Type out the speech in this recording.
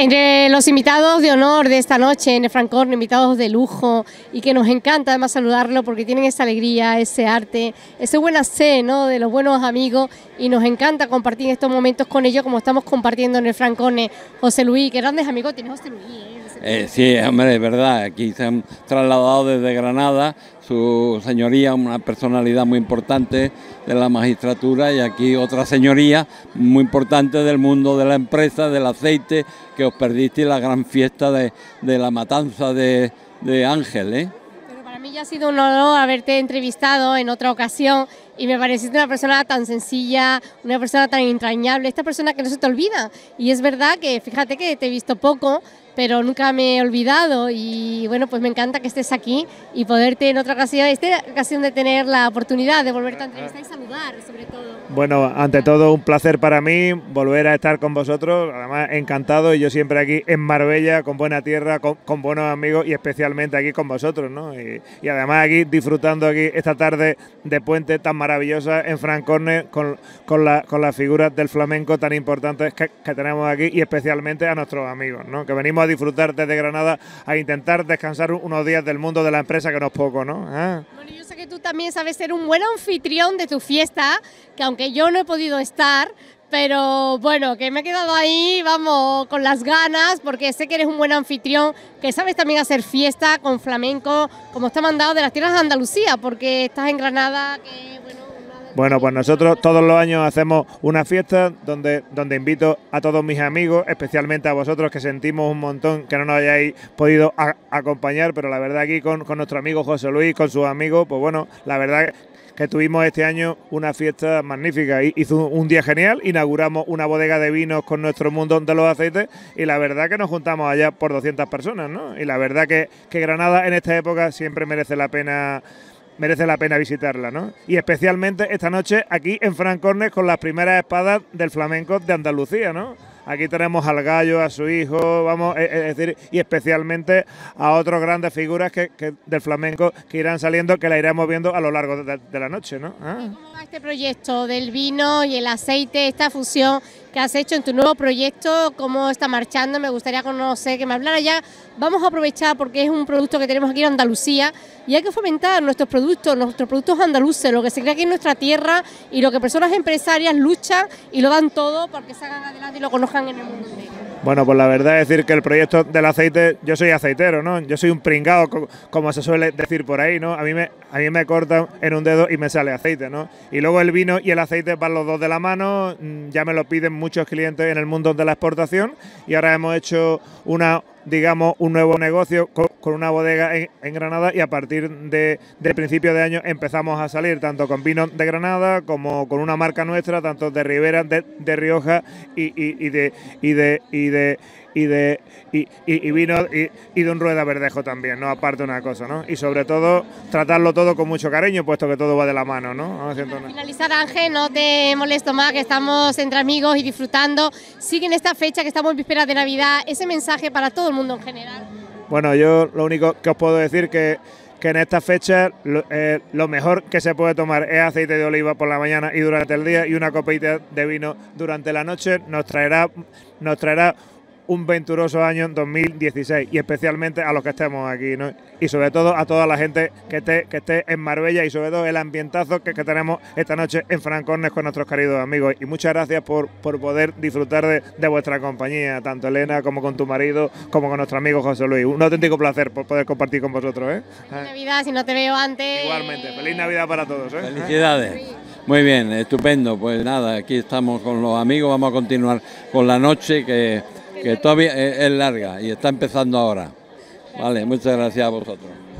Entre los invitados de honor de esta noche en el Francorne, invitados de lujo y que nos encanta además saludarlo porque tienen esa alegría, ese arte, ese buen hacer, ¿no?, de los buenos amigos, y nos encanta compartir estos momentos con ellos como estamos compartiendo en el Francorne. José Luis, qué grandes amigos tienes, José Luis. Sí, hombre, es verdad, aquí se han trasladado desde Granada, su señoría, una personalidad muy importante de la magistratura, y aquí otra señoría muy importante del mundo de la empresa, del aceite, que os perdisteis la gran fiesta de la matanza de Ángel, ¿eh? Pero para mí ya ha sido un honor haberte entrevistado en otra ocasión y me pareciste una persona tan sencilla, una persona tan entrañable, esta persona que no se te olvida. Y es verdad que, fíjate que te he visto poco, pero nunca me he olvidado, y bueno, pues me encanta que estés aquí y poderte en otra ocasión, de tener la oportunidad de volverte a entrevistar y saludar, sobre todo. Bueno, ante todo un placer para mí volver a estar con vosotros, además encantado, y yo siempre aquí en Marbella, con buena tierra, con buenos amigos, y especialmente aquí con vosotros, ¿no? Y además aquí disfrutando aquí esta tarde de puente tan maravillosa en Francorne con las figuras del flamenco tan importantes que tenemos aquí, y especialmente a nuestros amigos, ¿no?, que venimos a disfrutar desde Granada, a intentar descansar unos días del mundo de la empresa, que no es poco, ¿no? Bueno, yo sé que tú también sabes ser un buen anfitrión de tu fiesta, que aunque yo no he podido estar, pero bueno, que me he quedado ahí, vamos, con las ganas, porque sé que eres un buen anfitrión, que sabes también hacer fiesta con flamenco, como está mandado de las tierras de Andalucía, porque estás en Granada, que bueno... Bueno, pues nosotros todos los años hacemos una fiesta donde invito a todos mis amigos, especialmente a vosotros, que sentimos un montón que no nos hayáis podido acompañar, pero la verdad aquí con nuestro amigo José Luis, con sus amigos, pues bueno, la verdad que tuvimos este año una fiesta magnífica. Hizo un día genial, inauguramos una bodega de vinos con nuestro mundo de los aceites, y la verdad que nos juntamos allá por 200 personas, ¿no? Y la verdad que Granada en esta época siempre merece la pena visitarla, ¿no? Y especialmente esta noche aquí en Francorne con las primeras espadas del flamenco de Andalucía, ¿no? Aquí tenemos al Gallo, a su hijo, vamos, es decir, y especialmente a otras grandes figuras que del flamenco que irán saliendo, que la iremos viendo a lo largo de la noche, ¿no? ¿Cómo va este proyecto del vino y el aceite, esta fusión que has hecho en tu nuevo proyecto? ¿Cómo está marchando? Me gustaría conocer, que me hablara ya. Vamos a aprovechar porque es un producto que tenemos aquí en Andalucía y hay que fomentar nuestros productos andaluces, lo que se crea aquí en nuestra tierra y lo que personas empresarias luchan y lo dan todo porque se hagan adelante y lo conozcan en el mundo entero. Bueno, pues la verdad es decir que el proyecto del aceite, yo soy aceitero, ¿no? Yo soy un pringao, como se suele decir por ahí, ¿no? A mí me cortan en un dedo y me sale aceite, ¿no? Y luego el vino y el aceite van los dos de la mano, ya me lo piden muchos clientes en el mundo de la exportación, y ahora hemos hecho un nuevo negocio con una bodega en Granada, y a partir de principio de año empezamos a salir tanto con vinos de Granada como con una marca nuestra, tanto de Ribera, de Rioja y vino y de un Rueda Verdejo también, ¿no? Aparte una cosa, ¿no? Y sobre todo tratarlo todo con mucho cariño, puesto que todo va de la mano, ¿no? Para finalizar, Ángel, no te molesto más, que estamos entre amigos y disfrutando. Sigue en esta fecha que estamos en vísperas de Navidad, ese mensaje para todo el mundo en general. Bueno, yo lo único que os puedo decir que en esta fecha lo mejor que se puede tomar es aceite de oliva por la mañana y durante el día, y una copita de vino durante la noche nos traerá un venturoso año 2016, y especialmente a los que estemos aquí, ¿no? Y sobre todo a toda la gente que esté en Marbella, y sobre todo el ambientazo que tenemos esta noche en Francorne con nuestros queridos amigos. Y muchas gracias por poder disfrutar de vuestra compañía, tanto Elena como con tu marido, como con nuestro amigo José Luis. Un auténtico placer por poder compartir con vosotros, ¿eh? Feliz Navidad, si no te veo antes. Igualmente, feliz Navidad para todos, ¿eh? Felicidades. Muy bien, estupendo. Pues nada, aquí estamos con los amigos, vamos a continuar con la noche que todavía es larga y está empezando ahora. Vale, muchas gracias a vosotros.